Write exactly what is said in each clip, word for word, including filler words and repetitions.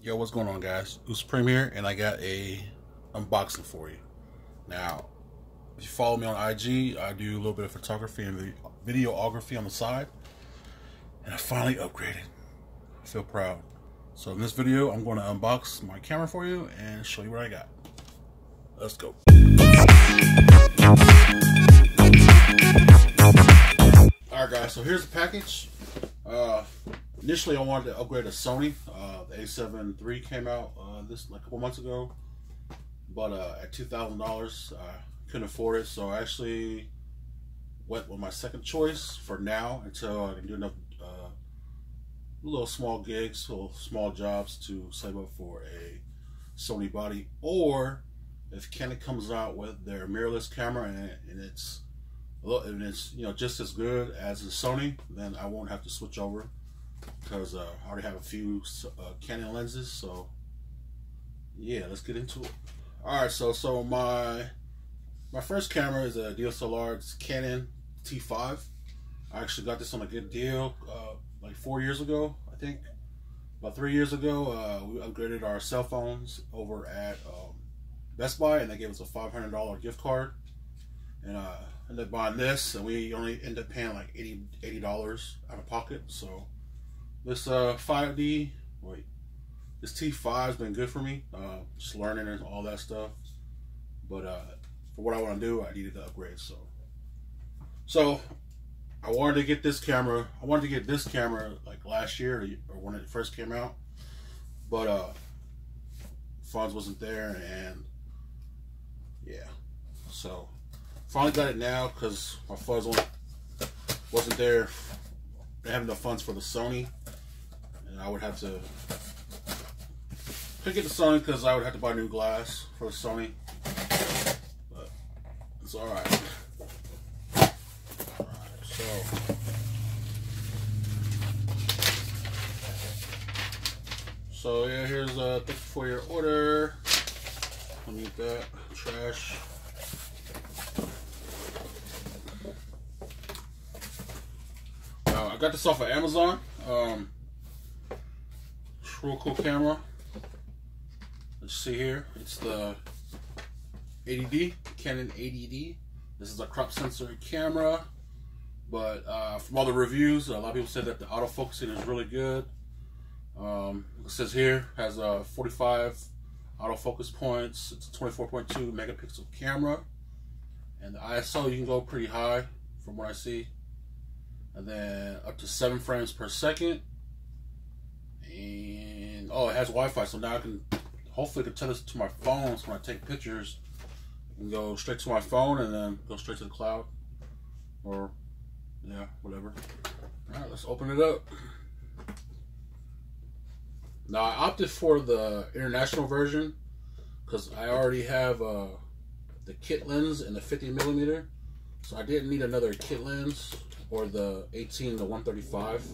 Yo, what's going on, guys? Usupreme here, and I got a unboxing for you. Now, if you follow me on I G, I do a little bit of photography and videography on the side, and I finally upgraded. I feel proud. So in this video, I'm going to unbox my camera for you and show you what I got. Let's go. Alright guys, so here's the package. Uh, initially I wanted to upgrade a Sony. Uh, the A seven three came out uh, this like a couple months ago, but uh, at two thousand dollars I couldn't afford it, so I actually went with my second choice for now until I can do enough uh, little small gigs, little small jobs to save up for a Sony body, or if Canon comes out with their mirrorless camera and, and it's and it's you know just as good as the Sony, then I won't have to switch over because uh, I already have a few uh, Canon lenses. So yeah, let's get into it. All right, so so my my first camera is a D S L R. It's Canon T five. I actually got this on a good deal uh, like four years ago, I think. About three years ago, uh, we upgraded our cell phones over at um, Best Buy, and they gave us a five hundred dollar gift card. And uh, ended up buying this, and we only ended up paying like eighty dollars out of pocket. So this uh, five D, wait, this T five has been good for me, uh, just learning and all that stuff. But uh, for what I want to do, I needed to upgrade. So, so I wanted to get this camera. I wanted to get this camera like last year or when it first came out, but uh, funds wasn't there, and yeah, so. Finally got it now because my funds wasn't there. I didn't have enough funds for the Sony, and I would have to pick it the Sony because I would have to buy new glass for the Sony. But it's all right. All right, so so yeah, here's uh, thank you for your order. Let me get that trash. I got this off of Amazon. Um, it's a real cool camera. Let's see here. It's the eighty D, Canon eighty D. This is a crop sensor camera, but uh, from all the reviews, a lot of people said that the autofocusing is really good. Um, it says here has a uh, forty-five autofocus points. It's a twenty-four point two megapixel camera, and the I S O you can go pretty high from what I see. And then up to seven frames per second, and oh, it has Wi-Fi, so now I can hopefully can tell this to my phone. So when I take pictures, I can go straight to my phone and then go straight to the cloud, or yeah, whatever. All right, let's open it up. Now I opted for the international version because I already have uh, the kit lens and the fifty millimeter, so I didn't need another kit lens. Or the eighteen to one thirty-five.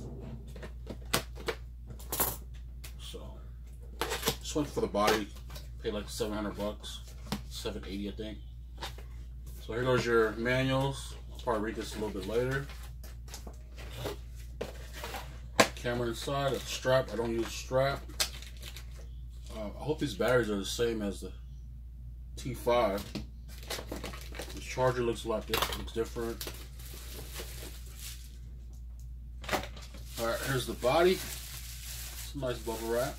So just went for the body, paid like seven hundred bucks, seven eighty I think. So here goes your manuals. I'll probably read this a little bit later. Camera inside, a strap. I don't use a strap. Uh, I hope these batteries are the same as the T five. The charger looks a lot different. Looks different. Alright, here's the body. It's a nice bubble wrap.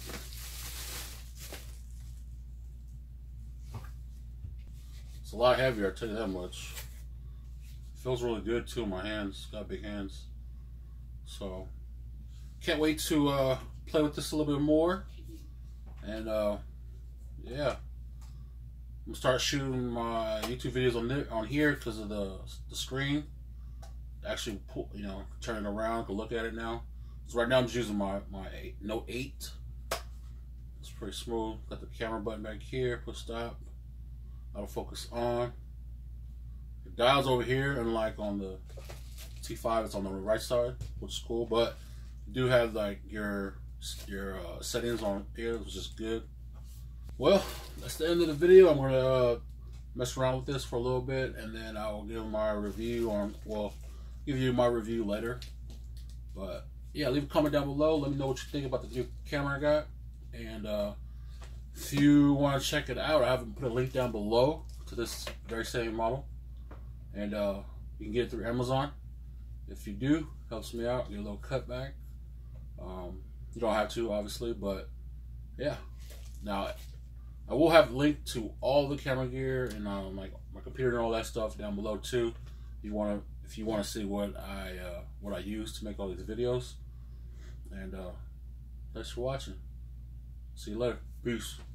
It's a lot heavier, I'll tell you that much. It feels really good too in my hands. Got big hands. So, can't wait to uh, play with this a little bit more. And uh, yeah, I'm gonna start shooting my YouTube videos on there, on here because of the the screen. Actually, pull, you know, turn it around, can look at it now. So right now I'm just using my, my Note eight. It's pretty smooth. Got the camera button back here, push stop, autofocus on. The dial's over here, unlike on the T five, it's on the right side, which is cool. But you do have like your your uh, settings on here, which is good. Well, that's the end of the video. I'm gonna uh, mess around with this for a little bit, and then I will give my review on. Well, give you my review later. But yeah, leave a comment down below. Let me know what you think about the new camera I got. And uh, if you want to check it out, I haven't put a link down below to this very same model, and uh, you can get it through Amazon. If you do, helps me out, get a little cutback. Um, you don't have to, obviously, but yeah. Now, I will have a link to all the camera gear and um, like my computer and all that stuff down below too. If you want to, if you want to see what I uh, what I use to make all these videos. And uh, thanks for watching. See you later. Peace.